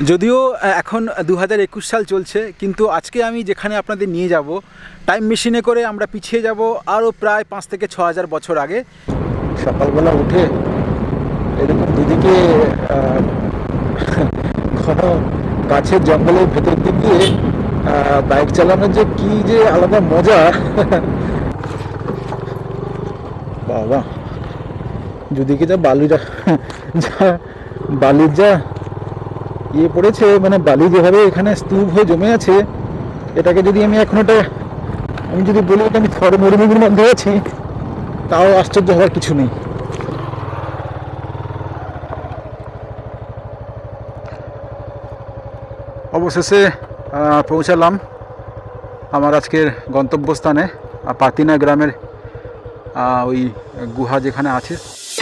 যদিও এখন 2021 সাল চলছে, কিন্তু আজকে আমি যেখানে আপনাদের নিয়ে যাব টাইম মেশিনে করে আমরা পিছিয়ে যাব আরও প্রায় 5 থেকে 6,000 বছর আগে। সকালবেলা উঠে এরকম দুদিকে ঘন গাছের জঙ্গলের ভেতর দিক দিয়ে বাইক চালানোর যে কি যে আলাদা মজা। বাবা, দুদিকে যা বালির যা ইয়ে পড়েছে, মানে বালি যেভাবে এখানে স্তূপ হয়ে জমে আছে, এটাকে যদি আমি আমি যদি বলি এটা আমি থর মরুভূমির মধ্যে আছি, তাও আশ্চর্য হওয়ার কিছু নেই। অবশেষে পৌঁছালাম আমার আজকের গন্তব্যস্থানে, পাতিনা গ্রামের ওই গুহা যেখানে আছে।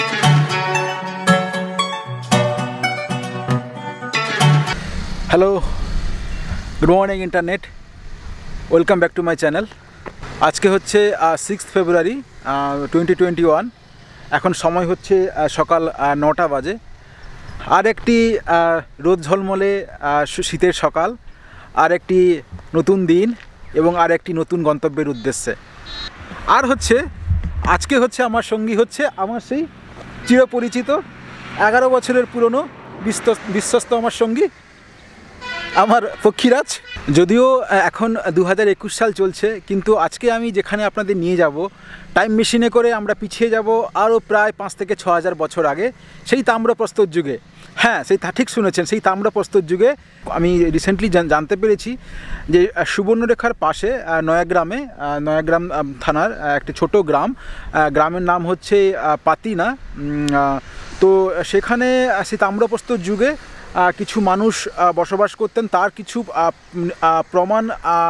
Hello, good morning internet, welcome back to my channel. আজকে হচ্ছে 6 ফেব্রুয়ারি 2021। এখন সময় হচ্ছে সকাল 9টা বাজে। আর একটি রোদ ঝলমলে শীতের সকাল, আর একটি নতুন দিন এবং আর একটি নতুন গন্তব্যের উদ্দেশ্যে। আর আজকে আমার সঙ্গী হচ্ছে আমার সেই চিরপরিচিত 11 বছরের পুরনো বিশ্বস্ত আমার সঙ্গী, আমার পক্ষীরাজ। যদিও এখন 2021 সাল চলছে, কিন্তু আজকে আমি যেখানে আপনাদের নিয়ে যাব টাইম মেশিনে করে আমরা পিছিয়ে যাব আরও প্রায় 5 থেকে 6,000 বছর আগে, সেই তাম্রপ্রস্তর যুগে। হ্যাঁ, ঠিক শুনেছেন, সেই তাম্রপ্রস্তর যুগে। আমি রিসেন্টলি জানতে পেরেছি যে সুবর্ণরেখার পাশে নয়াগ্রাম থানার একটি ছোট গ্রামের নাম হচ্ছে পাতিনা। তো সেখানে সেই তাম্রপ্রস্তর যুগে কিছু মানুষ বসবাস করতেন, তার কিছু প্রমাণ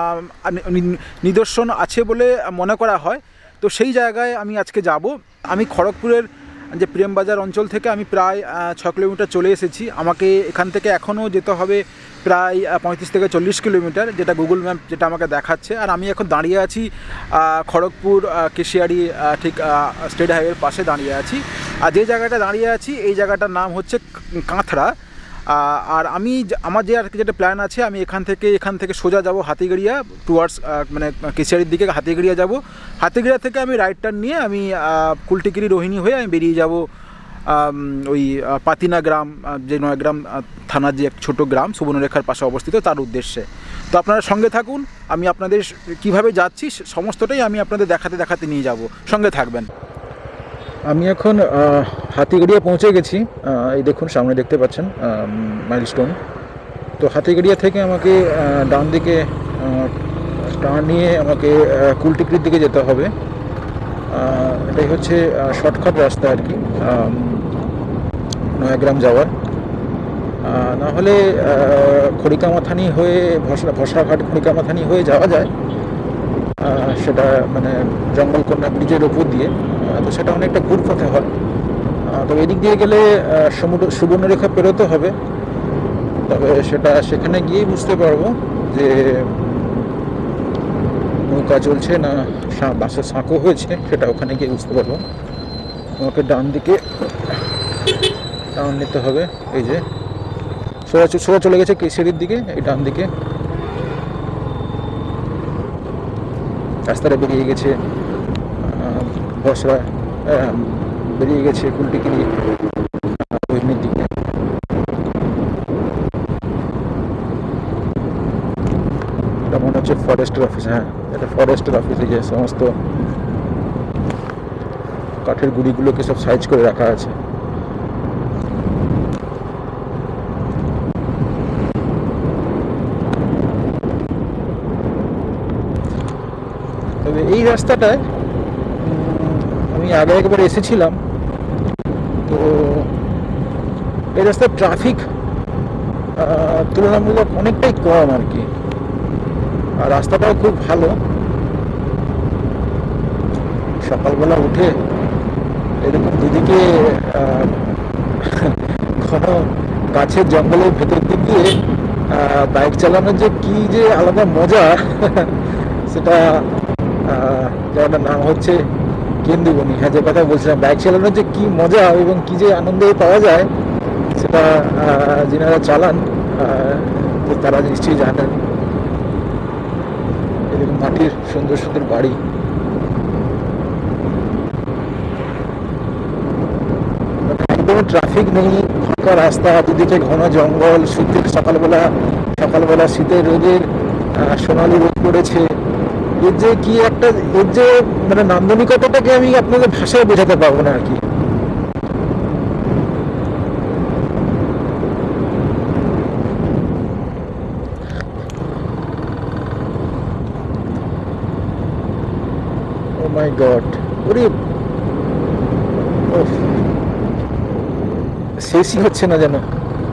নিদর্শন আছে বলে মনে করা হয়। তো সেই জায়গায় আমি আজকে যাব। আমি খড়গপুরের যে প্রেমবাজার অঞ্চল থেকে আমি প্রায় 6 কিলোমিটার চলে এসেছি। আমাকে এখান থেকে এখনও যেতে হবে প্রায় 35 থেকে 40 কিলোমিটার, যেটা গুগল ম্যাপ যেটা আমাকে দেখাচ্ছে। আর আমি এখন দাঁড়িয়ে আছি খড়গপুর কেশিয়ারি ঠিক স্টেট হাইওয়ের পাশে দাঁড়িয়ে আছি। আর যে জায়গাটা দাঁড়িয়ে আছি এই জায়গাটার নাম হচ্ছে কাঁথড়া। আর আমার যেটা প্ল্যান আছে, আমি এখান থেকে সোজা যাব হাতিগড়িয়া টুয়ার্ডস, মানে কেশিয়ারির দিকে হাতিগড়িয়া যাব। হাতিগড়িয়া থেকে আমি রাইট টার্ন নিয়ে আমি কুলটিকিরি রোহিণী হয়ে আমি বেরিয়ে যাব ওই পাতিনা গ্রাম, যে নয়াগ্রাম থানার যে এক ছোটো গ্রাম সুবর্ণরেখার পাশে অবস্থিত, তার উদ্দেশ্যে। তো আপনারা সঙ্গে থাকুন, আমি আপনাদের কিভাবে যাচ্ছি সমস্তটাই আমি আপনাদের দেখাতে নিয়ে যাব, সঙ্গে থাকবেন। আমি এখন হাতিগড়িয়া পৌঁছে গেছি। এই দেখুন সামনে দেখতে পাচ্ছেন মাইলস্টোন। তো হাতিগড়িয়া থেকে আমাকে ডান দিকে টার্ন নিয়ে আমাকে কুলটিকিরির দিকে যেতে হবে। এটাই হচ্ছে শর্টকাট রাস্তা আর কি নয়াগ্রাম যাওয়ার। না হলে খড়িকামাথানি হয়ে ভসরাঘাট খড়িকামাথানি হয়ে যাওয়া যায়, সেটা মানে জঙ্গলকন্যা ব্রিজের ওপর দিয়ে। তো সেটা অনেকটা ঘুরপথে হয়। তবে এদিক দিয়ে গেলে সুবর্ণরেখা পেরোতে হবে। তবে সেখানে গিয়েই বুঝতে পারবো যে নৌকা চলছে না বাসের সাঁকো হয়েছে, সেটা ওখানে গিয়ে বুঝতে পারবো। আমাকে ডান দিকে টার্ন নিতে হবে। এই যে সোজা চলে গেছে কেশিয়ারির দিকে, এই ডান দিকে রাস্তাটা বেরিয়ে গেছে ভসরা, বেরিয়ে গেছে কুলটিকিরি রোহিণীর দিকে। এটা মনে হচ্ছে ফরেস্টের অফিস। হ্যাঁ, এটা ফরেস্টের অফিসে যে সমস্ত কাঠের গুঁড়িগুলোকে সব সাইজ করে রাখা আছে। তবে এই রাস্তাটায় আমি আগে একবার এসেছিলাম, তো এই রাস্তার ট্রাফিক তুলনামূলক অনেকটাই কম আর কি। আর রাস্তাটাও খুব ভালো। সকালবেলা উঠে এরকম দুদিকে ঘন গাছের জঙ্গলের ভেতর দিক দিয়ে বাইক চালানোর যে কি যে আলাদা মজা, সেটা জায়গাটার নাম হচ্ছে কেন্দুবনি। হ্যাঁ, যে কথা বলছিলাম, বাইক চালানোর যে কি মজা এবং কি যে আনন্দ পাওয়া যায়, সেটা যিনারা চালান তো তারা নিশ্চয়ই জানেন। এরকম মাটির সুন্দর সুন্দর বাড়ি। একদম ট্রাফিক নেই, ফাঁকা রাস্তা, দুদিকে ঘন জঙ্গল, শীতের সকালবেলা শীতের রোদের সোনালি রোদ পড়েছে। এর যে কি একটা, এর যে মানে নান্দনিকতাটাকে আমি আপনাদের ভাষায় বোঝাতে পারবো না আর কি। ও মাই গড, ওরে শেষই হচ্ছে না যেন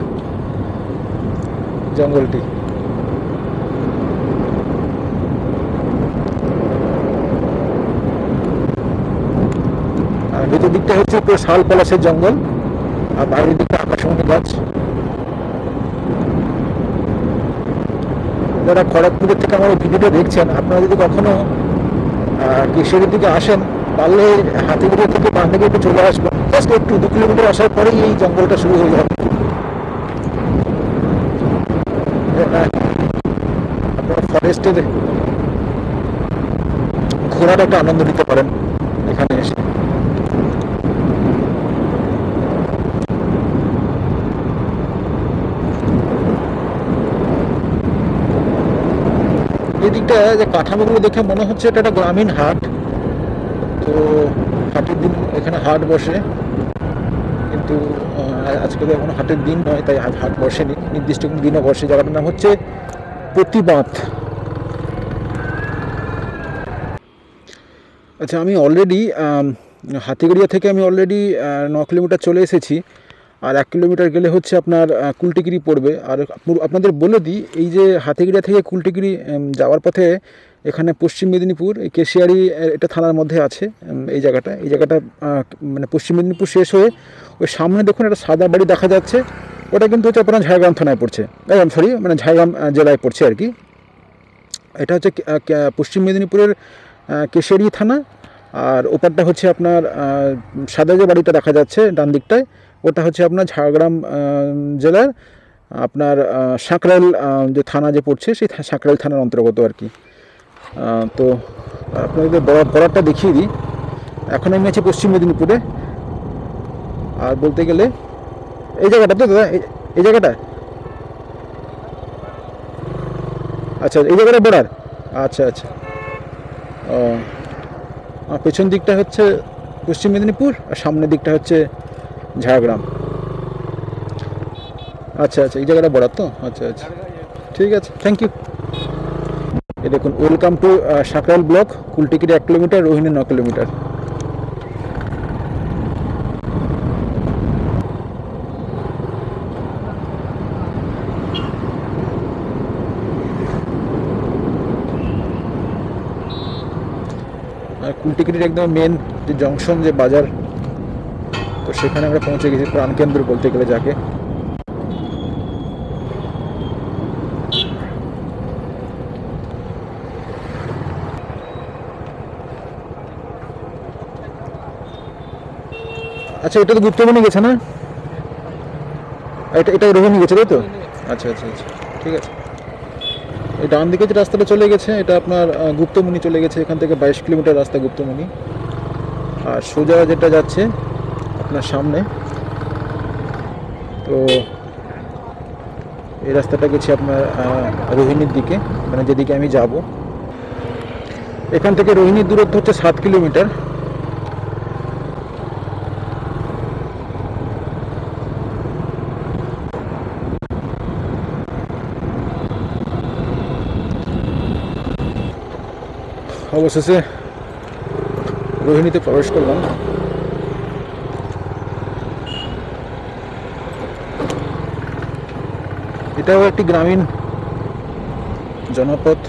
জঙ্গলটি। আর ভেতর দিকটা হচ্ছে পুরো শাল পলাশের জঙ্গল, আর বাইরের দিকটা আকাশমণি গাছ। যারা খড়গপুরের থেকে আমার ভিডিওটা দেখছেন, আপনারা যদি কখনো কেশিয়ারির দিকে আসেন, পারলে হাতিগুড়িয়া থেকে বাঁ দিকে একটু চলে আসবেন। জাস্ট একটু 2 কিলোমিটার আসার পরেই এই জঙ্গলটা শুরু হয়ে যাবে। আপনারা ফরেস্টের ঘোরার একটা আনন্দ নিতে পারেন এখানে এসে। এদিকটা যে কাঠামোগুলো দেখে মনে হচ্ছে এটা একটা গ্রামীণ হাট। তো হাটের দিন এখানে হাট বসে, কিন্তু আজকে তো এখনো হাটের দিন নয়, তাই হাট বসেনি, নির্দিষ্ট কোনো দিনও বসে। জায়গাটার নাম হচ্ছে প্রতিবাঁধ। আচ্ছা, আমি অলরেডি হাতিগড়িয়া থেকে আমি অলরেডি 9 কিলোমিটার চলে এসেছি। আর 1 কিলোমিটার গেলে হচ্ছে আপনার কুলটিগিরি পড়বে। আর আপনাদের বলে দিই, এই যে হাতিগড়িয়া থেকে কুলটিগিরি যাওয়ার পথে এখানে পশ্চিম মেদিনীপুর, এই কেশিয়ারি এটা থানার মধ্যে আছে এই জায়গাটা মানে পশ্চিম মেদিনীপুর শেষ হয়ে ওই সামনে দেখুন একটা সাদা বাড়ি দেখা যাচ্ছে, ওটা কিন্তু হচ্ছে আপনার ঝাড়গ্রাম থানায় পড়ছে, সরি মানে ঝাড়গ্রাম জেলায় পড়ছে আর কি। এটা হচ্ছে পশ্চিম মেদিনীপুরের কেশিয়ারি থানা। আর ওপারটা হচ্ছে আপনার সাদা যে বাড়িটা দেখা যাচ্ছে ডান দিকটায়, ওটা হচ্ছে আপনার ঝাড়গ্রাম জেলার আপনার সাঁকরাইল যে থানা যে পড়ছে, সেই সাঁকরাইল থানার অন্তর্গত আর কি। তো আপনাদের বর্ডারটা দেখিয়ে দিই। এখন আমি আছি পশ্চিম মেদিনীপুরে। আর বলতে গেলে এই জায়গাটা তো দাদা, এই জায়গাটা, আচ্ছা এই জায়গাটা বর্ডার। আচ্ছা আচ্ছা, ও পেছন দিকটা হচ্ছে পশ্চিম মেদিনীপুর আর সামনের দিকটা হচ্ছে ঝাড়গ্রাম। আচ্ছা আচ্ছা, এই জায়গাটা বর্ডার তো। আচ্ছা আচ্ছা, ঠিক আছে, থ্যাংক ইউ। এই দেখুন, welcome to Sankrail block, Kultigiri 1 kilometre, Rohini 9 kilometre. আর কুলটিগিরির একদম মেন যে জংশন, যে বাজার, তো সেখানে আমরা পৌঁছে গেছি, প্রাণকেন্দ্র বলতে গেলে যাকে। আচ্ছা, এটা তো গুপ্তমণি গেছে না? এটা রোহিণী গেছে, তাই তো? আচ্ছা আচ্ছা আচ্ছা, ঠিক আছে। এই ডান দিকে যে রাস্তাটা চলে গেছে, এটা আপনার গুপ্তমণি চলে গেছে। এখান থেকে 22 কিলোমিটার রাস্তা গুপ্তমণি। আর সোজা যেটা যাচ্ছে আপনার সামনে, তো এই রাস্তাটা গেছে আপনার রোহিণীর দিকে, মানে যেদিকে আমি যাব। এখান থেকে রোহিণীর দূরত্ব হচ্ছে 7 কিলোমিটার। অবশেষে রোহিণীতে প্রবেশ করলাম। এটাও একটি গ্রামীণ জনপথ।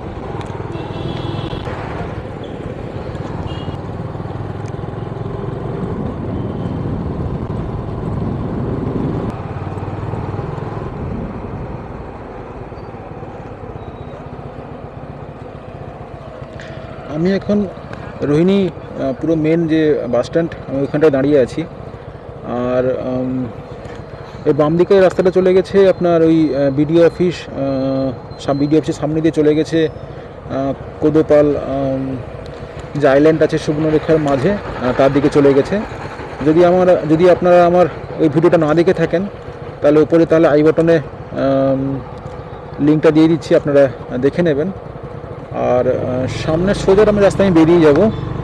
আমি এখন রোহিণী পুরো মেন যে বাস স্ট্যান্ড, আমি ওইখানটায় দাঁড়িয়ে আছি। আর এই বাম দিকে রাস্তাটা চলে গেছে আপনার ওই বিডিও অফিস, বিডিও অফিসের সামনে দিয়ে চলে গেছে কোদোপাল, যে আইল্যান্ড আছে সুবর্ণরেখার মাঝে, তার দিকে চলে গেছে। যদি আপনারা আমার ওই ভিডিওটা না দেখে থাকেন তাহলে উপরে তাহলে আই বাটনে লিঙ্কটা দিয়ে দিচ্ছি, আপনারা দেখে নেবেন। আর সামনের সোজা আমি রাস্তায় বেরিয়ে যাব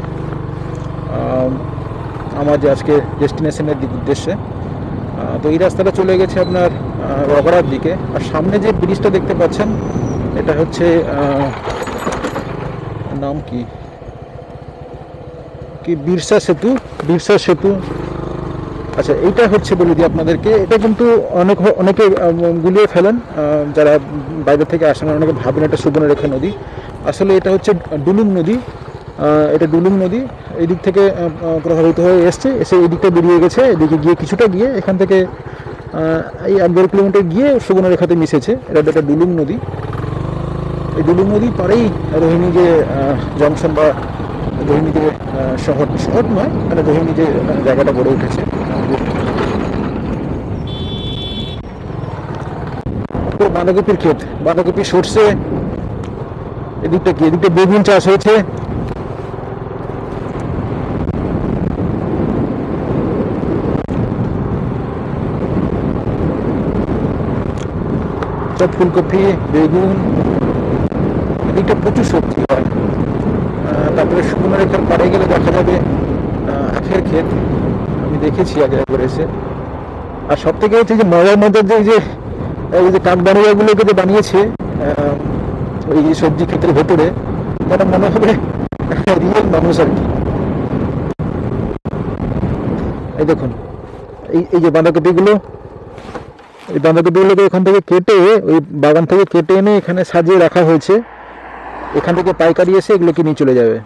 আমার যে আজকে ডেস্টিনেশনের উদ্দেশ্যে। তো এই রাস্তাটা চলে গেছে আপনার রগড়ার দিকে। আর সামনে যে ব্রিজটা দেখতে পাচ্ছেন এটা হচ্ছে নাম কি বিরসা সেতু। আচ্ছা, এইটা হচ্ছে বলে দিই আপনাদেরকে, এটা কিন্তু অনেকে গুলিয়ে ফেলেন, যারা বাইরে থেকে আসেন অনেকে ভাবেন এটা সুবর্ণরেখা নদী। আসলে এটা হচ্ছে ডুলুং নদী। এটা ডুলুং নদী এই দিক থেকে প্রভাবিত হয়ে এসে এই দিকটা বেরিয়ে গেছে, এদিকে গিয়ে কিছুটা গিয়ে এখান থেকে এই 1.5 কিলোমিটার গিয়ে সুবর্ণরেখাতে মিশেছে। এটা একটা ডুলুং নদী। এই ডুলুং নদী পারেই রোহিণী যে জংশন বা রোহিণী যে শহর নয়, মানে রোহিণী যে জায়গাটা গড়ে উঠেছে। বাঁধাকপির ক্ষেত, বাঁধাকপি সরষে, এদিকটা কি, এদিকটা বেগুন চাষ হয়েছে। সব ফুলকপি, বেগুন, এদিকটা প্রচুর সবজি হয়। তারপরে সুবর্ণরেখার পাড়ে গেলে দেখা যাবে আখের ক্ষেত, আমি দেখেছি আগে একবার এসে। আর সব থেকে হচ্ছে যে মজার মধ্যে এই যে কাকবাড়িয়াগুলোকে যে বানিয়েছে ওই সবজি ক্ষেতের ভেতরে, মানে মনে হবে রিয়েল মানুষ আর কি। এই দেখুন এই যে বাঁধাকপিগুলো, এই বাঁধাকপিগুলোকে এখান থেকে কেটে, ওই বাগান থেকে কেটে এনে এখানে সাজিয়ে রাখা হয়েছে। এখান থেকে পাইকারি এসে এগুলোকে নিয়ে চলে যাবে।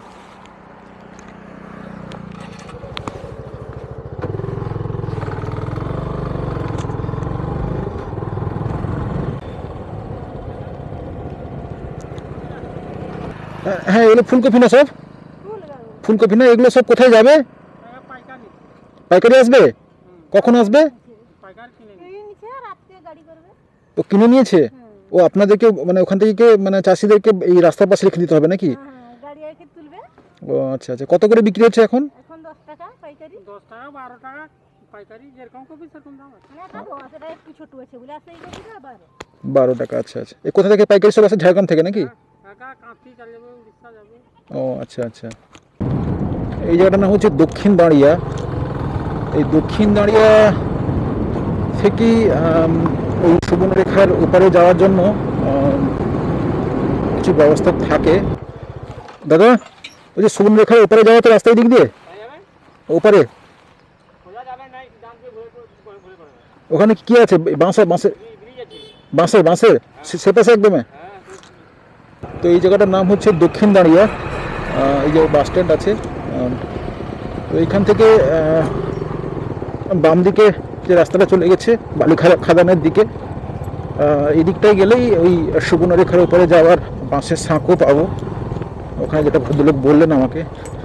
হ্যাঁ, এগুলো ফুলকপি না, সব ফুলকপি না, এগুলো সব কোথায় যাবে? পাইকারি আসবে? কখন আসবে? ও কিনে নিয়েছে? ও আপনাদেরকে মানে ওখান থেকে মানে চাষিদেরকে এই রাস্তার পাশে রেখে দিতে হবে নাকি? ও আচ্ছা আচ্ছা। কত করে বিক্রি হচ্ছে এখন? 10 টাকা পাইকারি, 10 টাকা 12 টাকা পাইকারি, যেরকম কপি সেরকম দাম আছে। এটা একটু ছোট আছে বলে আছে, এই কপিটা 12 টাকা। আচ্ছা আচ্ছা। এই কোথা থেকে পাইকারি সব আসে? ঝাড়গ্রাম থেকে নাকি? কাঁথি চলে যাবে, উড়িষ্যা যাবে। ও আচ্ছা আচ্ছা। এই জায়গাটার নাম হচ্ছে দক্ষিণ দাঁড়িয়া। এই দক্ষিণ দাঁড়িয়া থেকে ওই সুবর্ণরেখার ওপারে যাওয়ার জন্য কিছু ব্যবস্থা থাকে। দাদা, ওই যে সুবর্ণরেখার ওপারে যাওয়া তো রাস্তায় দিক দিয়ে ওপারে, ওখানে কি আছে? বাঁশের সে পাশে একদম। তো এই জায়গাটার নাম হচ্ছে দক্ষিণ দাঁড়িয়া। এই যে বাস স্ট্যান্ড আছে, তো এইখান থেকে বাম দিকে যে রাস্তাটা চলে গেছে বালি খাদানের দিকে, এই দিকটায় গেলেই ওই সুবর্ণরেখার উপরে যাওয়ার বাঁশের সাঁকো পাবো, ওখানে যেটা ভদ্রলোক বললেন আমাকে।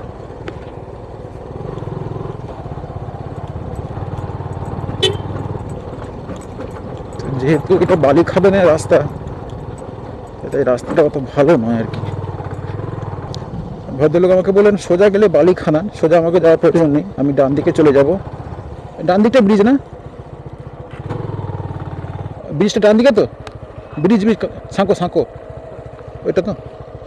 যেহেতু এটা বালি খাদানের রাস্তা, তাই রাস্তাটা অত ভালো নয় আর কি। ভদ্রলোক আমাকে বললেন সোজা গেলে বালি খানান, সোজা আমাকে যাওয়ার প্রয়োজন নেই, আমি ডান দিকে চলে যাব। ডান দিকটা ব্রিজ না? ব্রিজটা ডান দিকে তো? ব্রিজ সাঁকো ওইটা তো।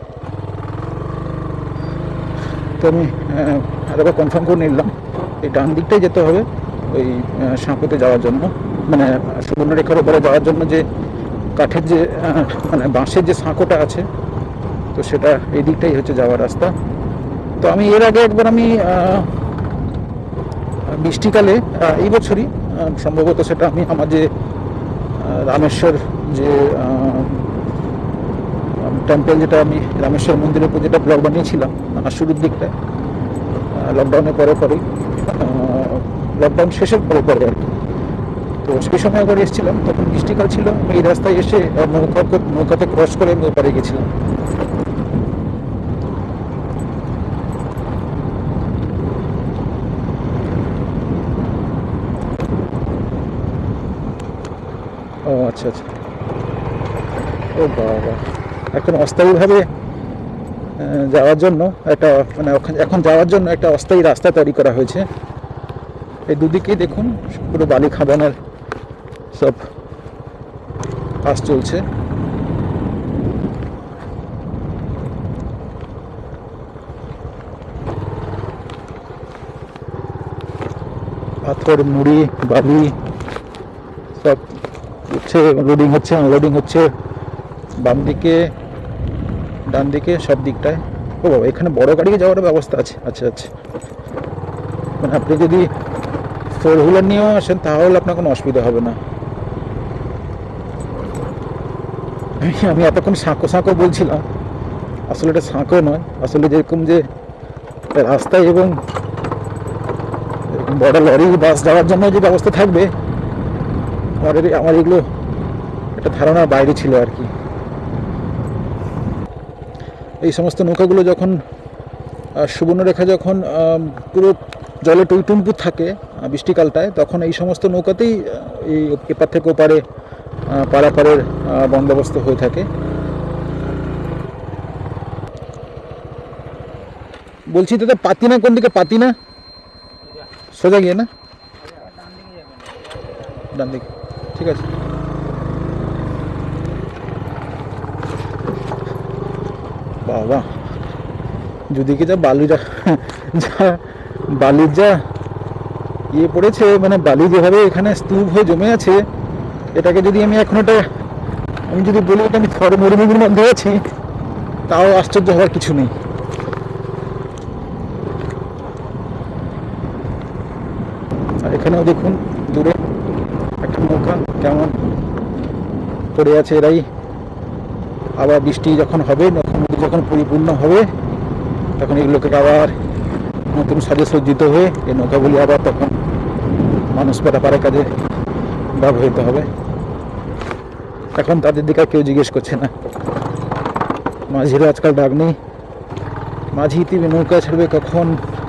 তো আমি আরেকবার কনফার্ম করে নিলাম, এই ডান দিকটাই যেতে হবে ওই সাঁকোতে যাওয়ার জন্য, মানে সুবর্ণরেখার উপরে যাওয়ার জন্য যে কাঠের যে মানে বাঁশের যে সাঁকোটা আছে, তো সেটা এই দিকটাই হচ্ছে যাওয়ার রাস্তা। তো আমি এর আগে একবার আমি বৃষ্টিকালে এই বছরই সম্ভবত, সেটা আমি আমার যে রামেশ্বর যে টেম্পল, যেটা আমি রামেশ্বর মন্দিরের উপর যেটা ব্লগ বানিয়েছিলাম শুরুর দিকটায়, লকডাউনের পরেই, লকডাউন শেষের পরে আর কি। তো সেই সময় একবার এসেছিলাম, তখন বৃষ্টিকাল ছিল। এই রাস্তায় এসে নৌকাতে ক্রস করে আমি ওপারে গেছিলাম। আচ্ছা আচ্ছা, ও বাবা, এখন অস্থায়ীভাবে যাওয়ার জন্য একটা মানে এখন যাওয়ার জন্য একটা অস্থায়ী রাস্তা তৈরি করা হয়েছে। এই দুদিকেই দেখুন পুরো বালি খাদানের সব কাজ চলছে। পাথর, মুড়ি, বালি সব হচ্ছে, লোডিং হচ্ছে, আনলোডিং হচ্ছে বাম দিকে, ডান দিকে, সব দিকটায়। ও বাবা, এখানে বড় গাড়ি যাওয়ার ব্যবস্থা আছে। আচ্ছা আচ্ছা, মানে আপনি যদি 4 হুইলার নিয়েও আসেন তাহলে আপনার কোনো অসুবিধা হবে না। আমি এতক্ষণ সাঁকো সাঁকো বলছিলাম, আসলে এটা সাঁকো নয়, আসলে যেরকম যে রাস্তায় এবং বড় লরি বাস যাওয়ার জন্য যে ব্যবস্থা থাকবে, আমার এগুলো একটা ধারণার বাইরে ছিল আর কি। এই সমস্ত নৌকাগুলো যখন সুবর্ণরেখা যখন পুরো জলে টইটুম্বুর থাকে বৃষ্টিকালটায়, তখন এই সমস্ত নৌকাতেই এই এপার থেকে ওপারে পারাপারের বন্দোবস্ত হয়ে থাকে। বলছি দাদা, পাতিনা কোন দিকে? পাতিনা সোজা গিয়ে না, ডান দিকে, ঠিক আছে। বাবা, দুদিকে যা বালির যা ইয়ে পড়েছে, মানে বালি যেভাবে এখানে স্তূপ হয়ে জমে আছে, এটাকে যদি আমি যদি বলি এটা আমি থর মরুভূমির মধ্যে আছি, তাও আশ্চর্য হওয়ার কিছু নেই। আর এখানেও দেখুন দূরে একটা নৌকা কেমন পড়ে আছে। এরাই আবার বৃষ্টি যখন হবে, যখন পরিপূর্ণ হবে, তখন এগুলোকে আবার নতুন সাজে সজ্জিত হয়ে এই নৌকাগুলি আবার তখন মানুষ পারাপারের কাজে ব্যবহৃত হবে। এখন তাদের দিকে কেউ জিজ্ঞেস করছে না। মাঝিরও আজকাল ডাক নেই, মাঝি তুমি নৌকা ছাড়বে কখন?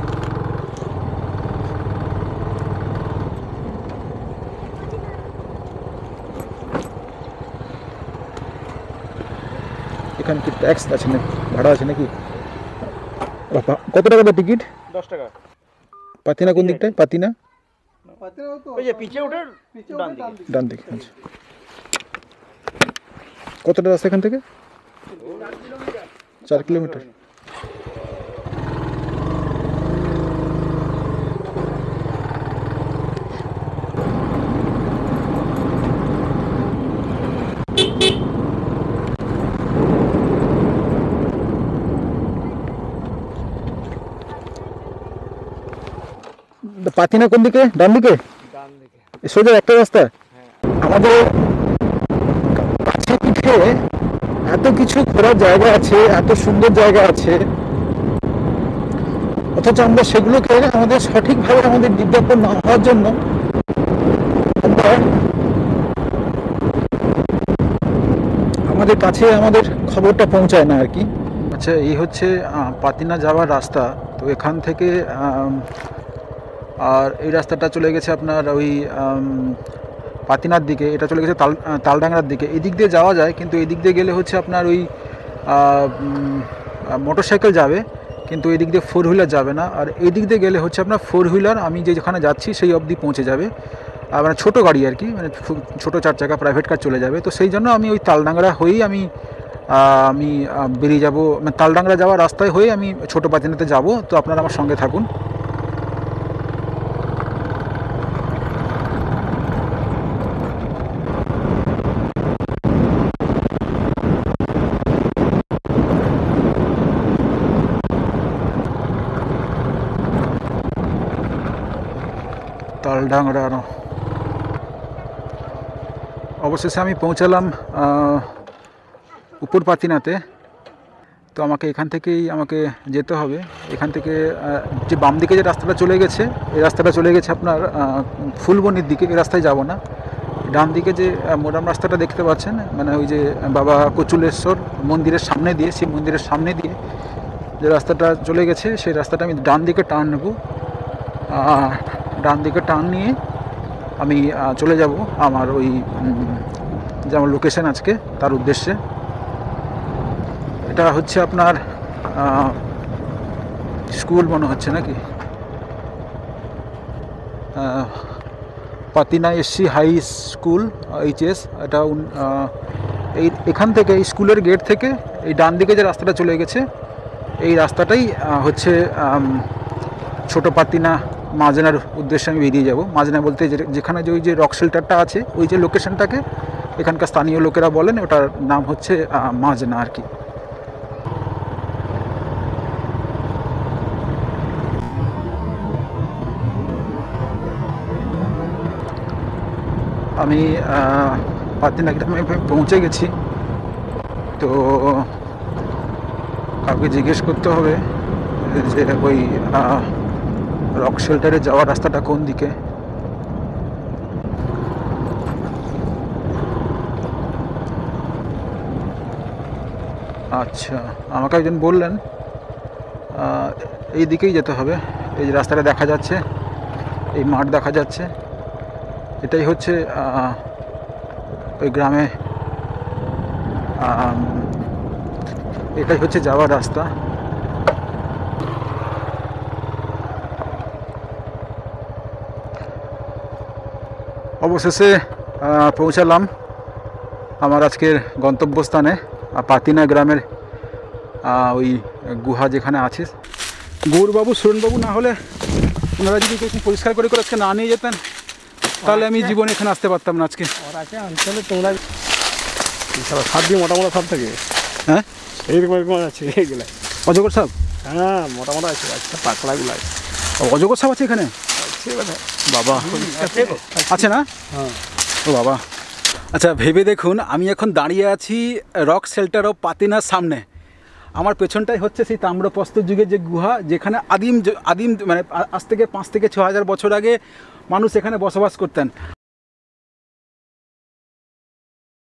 এখানে কি ট্যাক্স আছে না, ভাড়া আছে নাকি? কত টাকা টিকিট? 10 টাকা। পাতিনা কোন দিকটায়? পাতিনা ওই যে পিছে ওঠার ডান দিকে। ডান দিকে, আচ্ছা। কতটা রাস্তা এখান থেকে? 4 কিলোমিটার। পাতিনা কোন দিকে? ডান দিকে, সোজা একটা রাস্তা। আমাদের কাছে পিঠে এত কিছু ঘোরার জায়গা আছে, এত সুন্দর জায়গা আছে, অথচ আমরা সেগুলোকে আমাদের সঠিকভাবে আমাদের বিজ্ঞাপন না হওয়ার জন্য আমাদের কাছে আমাদের খবরটা পৌঁছায় না আর কি। আচ্ছা, এই হচ্ছে পাতিনা যাওয়ার রাস্তা। তো এখান থেকে আর এই রাস্তাটা চলে গেছে আপনার ওই পাতিনার দিকে, এটা চলে গেছে তালডাংরার দিকে। এই দিক দিয়ে যাওয়া যায়, কিন্তু এই দিক দিয়ে গেলে হচ্ছে আপনার ওই মোটরসাইকেল যাবে, কিন্তু এই দিক দিয়ে 4 হুইলার যাবে না। আর এই দিক দিয়ে গেলে হচ্ছে আপনার 4 হুইলার আমি যেখানে যাচ্ছি সেই অবধি পৌঁছে যাবে, মানে ছোটো গাড়ি আর কি, মানে ছোটো 4 চাকা প্রাইভেট কার চলে যাবে। তো সেই জন্য আমি ওই তালডাংরা হয়েই আমি বেরিয়ে যাব, মানে তালডাংরা যাওয়ার রাস্তায় হয়ে আমি ছোটো পাতিনাতে যাব। তো আপনারা আমার সঙ্গে থাকুন। তালডাংরা অবশেষে আমি পৌঁছালাম উপর পাতিনাতে। তো আমাকে এখান থেকেই যেতে হবে। এখান থেকে যে বাম দিকে যে রাস্তাটা চলে গেছে, এই রাস্তাটা চলে গেছে আপনার ফুলবনির দিকে। এই রাস্তায় যাব না, ডান দিকে যে মোরাম রাস্তাটা দেখতে পাচ্ছেন, মানে ওই যে বাবা কচুলেশ্বর মন্দিরের সামনে দিয়ে, সেই মন্দিরের সামনে দিয়ে যে রাস্তাটা চলে গেছে, সেই রাস্তাটা আমি ডান দিকে টার্ন নেব। ডান দিকে টার্ন নিয়ে আমি চলে যাব আমার ওই যে আমার লোকেশন আজকে তার উদ্দেশ্যে। এটা হচ্ছে আপনার স্কুল মনে হচ্ছে নাকি, Patina SC high school HS. এটা এখান থেকে এই স্কুলের গেট থেকে এই ডান দিকে যে রাস্তাটা চলে গেছে এই রাস্তাটাই হচ্ছে ছোট পাতিনা মাজনার উদ্দেশ্যে আমি বেরিয়ে যাব। মাজনা বলতে যেখানে যে ওই যে রক শেল্টারটা আছে ওই যে লোকেশনটাকে এখানকার স্থানীয় লোকেরা বলেন ওটার নাম হচ্ছে মাজনা আর কি। আমি পাতিনা গ্রামে পৌঁছে গেছি। তো কাউকে জিজ্ঞেস করতে হবে যে ওই রক শেল্টারে যাওয়ার রাস্তাটা কোন দিকে। আচ্ছা, আমাকে একজন বললেন এই দিকেই যেতে হবে। এই যে রাস্তাটা দেখা যাচ্ছে, এই মাঠ দেখা যাচ্ছে, এটাই হচ্ছে ওই গ্রামে, এটাই হচ্ছে যাওয়ার রাস্তা। অবশেষে পৌঁছালাম আমার আজকের গন্তব্যস্থানে, পাতিনা গ্রামের ওই গুহা যেখানে আছে। গৌরবাবু সুরেনবাবু না হলে ওনারা যদি কিছু পরিষ্কার করে আজকে না নিয়ে যেতেন তাহলে আমি জীবনে এখানে আসতে পারতাম না আজকে। আছে অঞ্চলে তোমরা সব দিয়ে মোটামোটা সব থাকে। হ্যাঁ, এইরকম এরকম আছে এগুলো। অজগর সাহেব? হ্যাঁ, মোটামোটা আছে, আচ্ছা পাতলাগুলো আছে। অজগর সাহেব আছে এখানে? বাবা, আছে না? হ্যাঁ। ও বাবা। আচ্ছা, ভেবে দেখুন আমি এখন দাঁড়িয়ে আছি রক শেল্টার অফ পাতিনার সামনে। আমার পেছনটাই হচ্ছে সেই তাম্রপ্রস্তর যুগের যে গুহা, যেখানে আদিম মানে আজ থেকে 5 থেকে 6 হাজার বছর আগে মানুষ এখানে বসবাস করতেন।